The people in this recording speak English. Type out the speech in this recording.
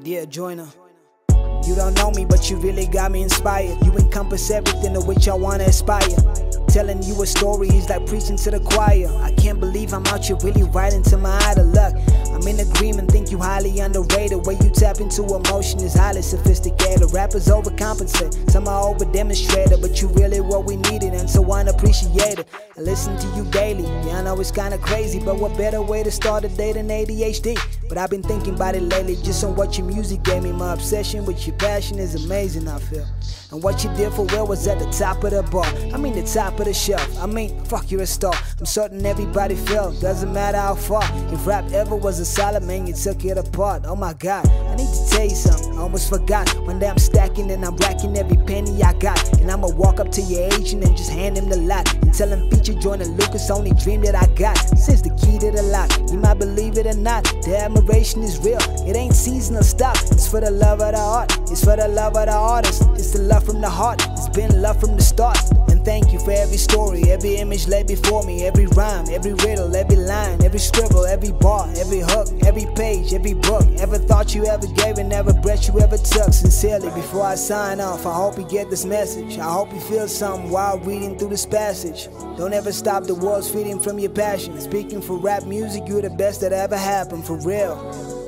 Dear joiner, you don't know me, but you really got me inspired. You encompass everything to which I wanna aspire. Telling you a story is like preaching to the choir. I can't believe I'm out here really riding to my out of luck. I'm in agreement, think you highly underrated. Way you tap into emotion is highly sophisticated. Rappers overcompensate, some are over demonstrated, but you really what we needed and so unappreciated. I listen to you daily, yeah, I know it's kinda crazy, but what better way to start a day than ADHD? But I've been thinking about it lately, just on what your music gave me. My obsession with your passion is amazing, I feel. And what you did for real was at the top of the bar. I mean the top of the shelf. I mean, fuck, you're a star. I'm certain everybody felt, doesn't matter how far. If rap ever was a solid, man, you took it apart. Oh my God, I need to tell you something, I almost forgot. One day I'm stacking and I'm racking every penny I got. And I'ma walk up to your agent and just hand him the lot. And tell him feature joining Lucas, only dream that I got. Since the key to the lock, you might believe it or not, the admiration is real, it ain't seasonal stop. It's for the love of the art, it's for the love of the artist. It's the love from the heart, it's been love from the start. And thank you for every story, every image laid before me. Every rhyme, every riddle, every line, every scribble, every bar, every hook, every page, every book. Every thought you ever gave and every breath you ever took. Sincerely, before I sign off, I hope you get this message. I hope you feel something while reading through this passage. Don't ever stop, the world's feeding from your passion. Speaking for rap music, you're the best that ever happened, for real.